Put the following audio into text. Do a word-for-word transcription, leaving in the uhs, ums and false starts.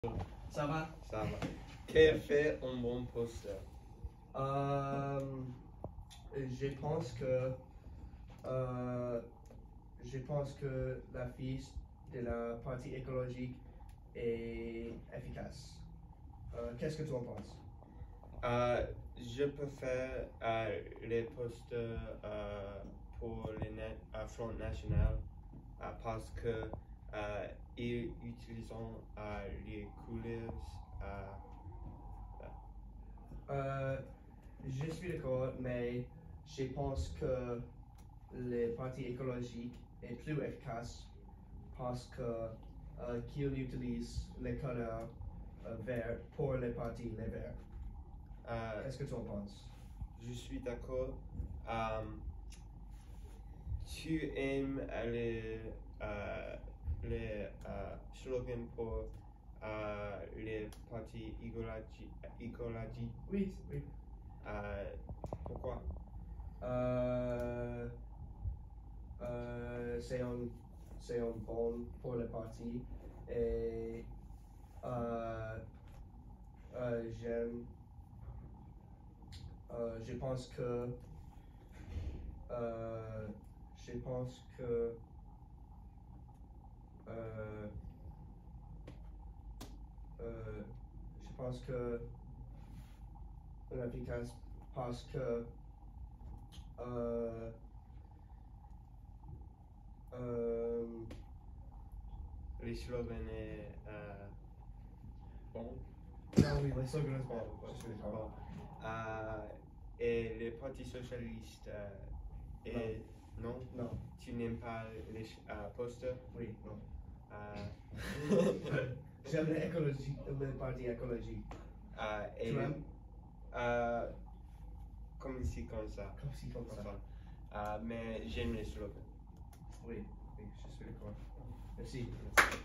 Ça va? Ça va. Qu'est fait un bon poster? Euh, je pense que euh, je pense que la fiche de la partie écologique est efficace. Euh, Qu'est-ce que tu en penses? Euh, je peux faire euh, les posters euh, pour le na- euh, Front National euh, parce que euh, ils utilisent euh, les couleurs. Euh, Euh, je suis d'accord, mais je pense que le parti écologique est plus efficace parce que euh, qu'il utilise les couleurs euh, verts pour les partis les verts. euh, Qu'est-ce que tu en penses? je suis d'accord. Euh, tu aimes les, euh, les euh, slogans pour euh, les partis écologiques? écologiques? Oui, oui. Euh, pourquoi? Euh, euh, c'est un, c'est un bon pour le parti et euh, euh, j'aime, euh, je pense que, euh, je pense que, euh, euh, je pense que l'efficace parce que euh, euh, Les slogans est euh, bon. ah oui, les slogans sont bons, je suis Bon. d'accord. Euh, et les partis socialistes, euh, et non. Non. Tu n'aimes pas les euh, posters? Oui, non. Euh, J'aime l'écologie, le parti écologique. euh, et Tu le- aimes? euh, comme ici, comme ça. Comme si, comme ça. Euh, mais j'aime les slogans. Oui, oui, je suis d'accord. Merci. Merci.